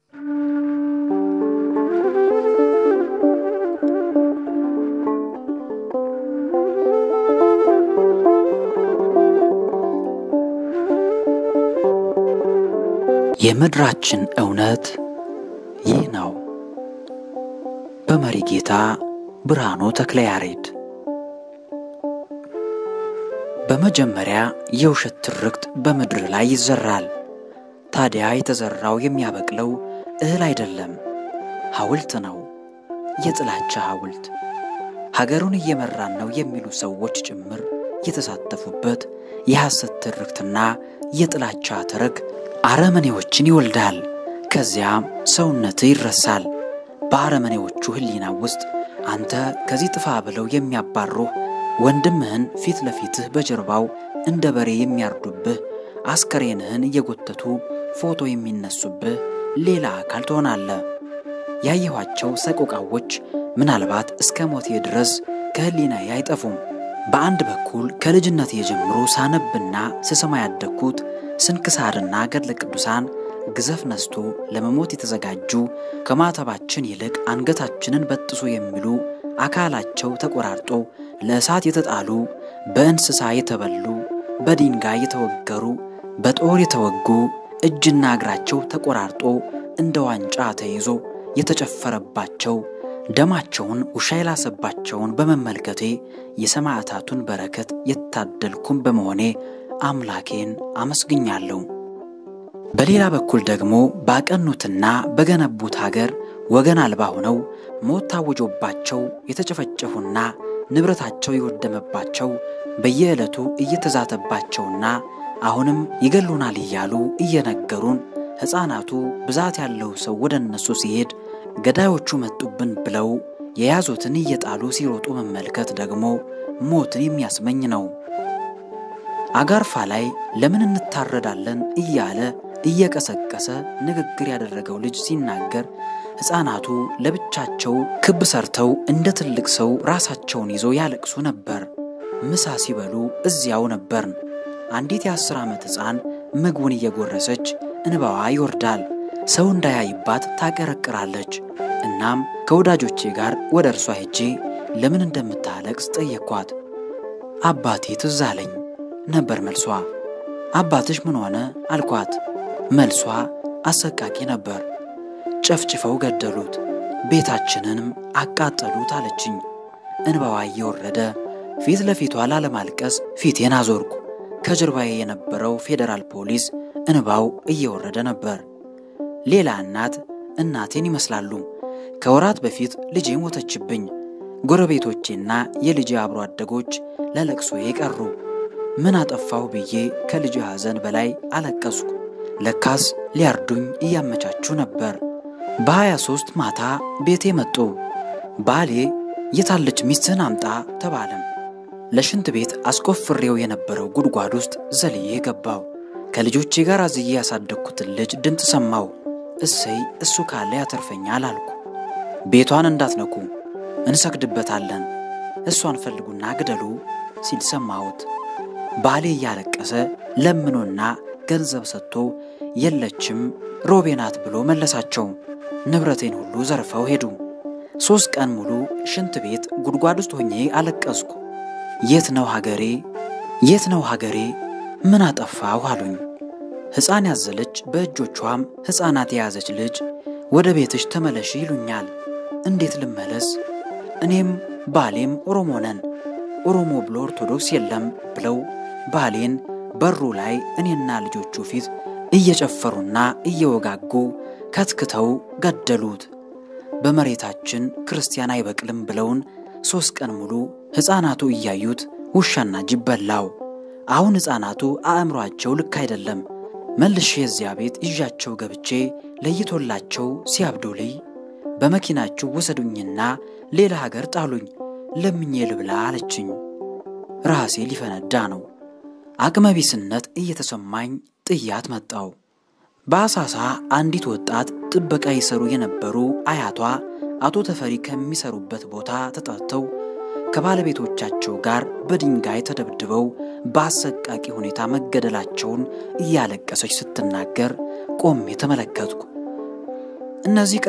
የምድራችን እውነት ይህ ነው። በመሪ ጌታ ብርሃኑ ተክለያሬድ። በመጀመሪያ የውሸት ትርክት በምድር ላይ ይዘራል። ታዲያ የተዘራው የሚያበቅለው እህል አይደለም፣ ሐውልት ነው። የጥላቻ ሐውልት። ሀገሩን እየመራን ነው የሚሉ ሰዎች ጭምር የተሳተፉበት የሐሰት ትርክትና የጥላቻ ተረክ አረመኔዎችን ይወልዳል። ከዚያም ሰውነት ይረሳል። በአረመኔዎቹ ህሊና ውስጥ አንተ ከዚህ ጥፋ ብለው የሚያባሩህ ወንድምህን ፊት ለፊትህ በጀርባው እንደ በሬ የሚያርዱብህ አስከሬንህን እየጎተቱ ፎቶ የሚነሱብህ ሌላ አካል ትሆናለህ። ያየኋቸው ሰቆቃዎች ምናልባት እስከ ሞቴ ድረስ ከህሊናዬ አይጠፉም። በአንድ በኩል ከልጅነቴ ጀምሮ ሳነብና ስሰማ ያደግኩት ስንክሳርና ገድለ ቅዱሳን ግዘፍ ነስቶ ለመሞት የተዘጋጁ ከማተባችን ይልቅ አንገታችንን በጥሱ የሚሉ አካላቸው ተቆራርጦ ለእሳት የተጣሉ በእንስሳ የተበሉ በድንጋይ የተወገሩ በጦር የተወጉ እጅና እግራቸው ተቆራርጦ እንደ ዋንጫ ተይዞ የተጨፈረባቸው ደማቸውን ውሻ ይላሰባቸውን በመመልከቴ የሰማዕታቱን በረከት የታደልኩም በመሆኔ አምላኬን አመስግኛለሁ። በሌላ በኩል ደግሞ ባቀኑትና በገነቡት ሀገር ወገን አልባ ሆነው ሞት ታውጆባቸው የተጨፈጨፉና ንብረታቸው ይወደመባቸው በየዕለቱ እየተዛተባቸውና አሁንም ይገሉናል እያሉ እየነገሩን ሕፃናቱ ብዛት ያለው ሰው ወደ እነሱ ሲሄድ ገዳዮቹ መጡብን ብለው የያዙትን እየጣሉ ሲሮጡ መመልከት ደግሞ ሞትን የሚያስመኝ ነው። አጋርፋ ላይ ለምን እንታረዳለን እያለ እየቀሰቀሰ ንግግር ያደረገው ልጅ ሲናገር ሕፃናቱ ለብቻቸው ክብ ሰርተው እንደ ትልቅ ሰው ራሳቸውን ይዘው ያለቅሱ ነበር። ምሳ ሲበሉ እዚያው ነበርን። አንዲት የ10 ዓመት ሕፃን ምግቡን እየጎረሰች እንባዋ ይወርዳል። ሰው እንዳያይባት ታቀረቅራለች። እናም ከወዳጆቼ ጋር ወደ እርሷ ሄጄ ለምን እንደምታለቅስ ጠየቅኳት። አባቴ ትዝ አለኝ ነበር መልሷ። አባትሽ ምን ሆነ አልኳት። መልሷ አሰቃቂ ነበር። ጨፍጭፈው ገደሉት፣ ቤታችንንም አቃጠሉት አለችኝ። እንባዋ እየወረደ ፊት ለፊቷ ላለማልቀስ ፊቴን አዞርኩ። ከጀርባዬ የነበረው ፌደራል ፖሊስ እንባው እየወረደ ነበር። ሌላ እናቴን ይመስላሉ። ከወራት በፊት ልጄ ሞተችብኝ። ጎረቤቶቼና የልጄ አብሮ አደጎች ለለቅሶዬ ቀሩ። ምን አጠፋው ብዬ ከልጄ ሐዘን በላይ አለቀስኩ። ለካስ ሊያርዱኝ እያመቻቹ ነበር። በ23 ማታ ቤቴ መጡ። ባሌ የታለች ሚስትህን አምጣ ተባለም። ለሽንት ቤት አስቆፍሬው የነበረው ጉድጓድ ውስጥ ዘልዬ ገባው። ከልጆቼ ጋር አዝዬ ያሳደግኩትን ልጅ ድምፅ ሰማው። እሰይ እሱ ካለ ያተርፈኛል አልኩ። ቤቷን እንዳትነኩ እንሰግድበታለን፣ እሷን ፈልጉና ግደሉ ሲል ሰማሁት። ባሌ ያለቀሰ ለምኖና ገንዘብ ሰጥቶ የለችም ሮቤናት ብሎ መለሳቸው። ንብረቴን ሁሉ ዘርፈው ሄዱ። 3 ቀን ሙሉ ሽንት ቤት ጉድጓድ ውስጥ ሆኜ አለቀስኩ። የት ነው ሀገሬ? የት ነው ሀገሬ? ምን አጠፋው አሉኝ። ሕፃን ያዘለች በእጆቿም ሕፃናት የያዘች ልጅ ወደ ቤትሽ ተመለሽ ይሉኛል። እንዴት ልመለስ? እኔም ባሌም ኦሮሞ ነን፣ ኦሮሞ ብሎ ኦርቶዶክስ የለም ብለው ባሌን በሩ ላይ እኔና ልጆቹ ፊት እየጨፈሩና እየወጋጉ ከትክተው ገደሉት። በመሬታችን ክርስቲያን አይበቅልም ብለውን 3 ቀን ሙሉ ሕፃናቱ እያዩት ውሻና ጅብ በላው። አሁን ሕፃናቱ አእምሯቸው ልክ አይደለም። መልሼ እዚያ ቤት ይዣቸው ገብቼ ለይቶላቸው ሲያብዱልኝ በመኪናቸው ወሰዱኝና ሌላ ሀገር ጣሉኝ። ለምኜ ልብላ አለችኝ። ራሴ ሊፈነዳ ነው። አቅመቢስነት እየተሰማኝ ጥያት መጣው። በአሳሳ አንዲት ወጣት ጥበቃ ይሰሩ የነበሩ አያቷ አቶ ተፈሪ ከሚሰሩበት ቦታ ተጣተው ከባለቤቶቻቸው ጋር በድንጋይ ተደብድበው በአሰቃቂ ሁኔታ መገደላቸውን እያለቀሰች ስትናገር ቆሜ ተመለከትኩ። እነዚህ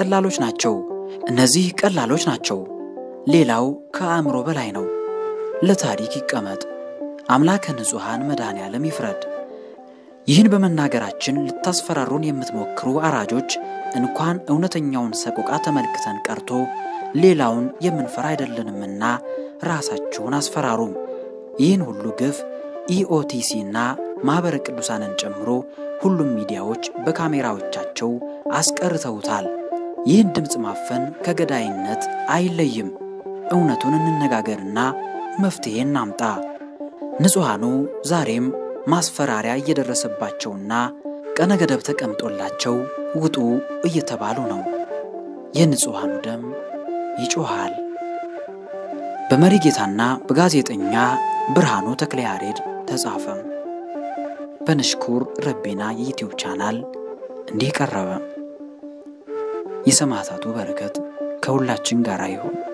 ቀላሎች ናቸው። ሌላው ከአእምሮ በላይ ነው። ለታሪክ ይቀመጥ። አምላከ ንጹሃን መድኃኔዓለም ይፍረድ። ይህን በመናገራችን ልታስፈራሩን የምትሞክሩ አራጆች እንኳን እውነተኛውን ሰቆቃ ተመልክተን ቀርቶ ሌላውን የምንፈራ አይደለንምና ራሳችሁን አስፈራሩ። ይህን ሁሉ ግፍ ኢኦቲሲና ማህበረ ቅዱሳንን ጨምሮ ሁሉም ሚዲያዎች በካሜራዎቻቸው አስቀርተውታል። ይህን ድምጽ ማፈን ከገዳይነት አይለይም። እውነቱን እንነጋገርና መፍትሄ እናምጣ። ንጹሃኑ ዛሬም ማስፈራሪያ እየደረሰባቸውና ቀነ ገደብ ተቀምጦላቸው ውጡ እየተባሉ ነው። የንጹሃኑ ደም ይጮሃል። በመሪጌታና በጋዜጠኛ ብርሃኑ ተክለያሬድ ተጻፈ። በንሽኩር ረቢና የዩቲዩብ ቻናል እንዲህ ቀረበ። የሰማዕታቱ በረከት ከሁላችን ጋር ይሁን።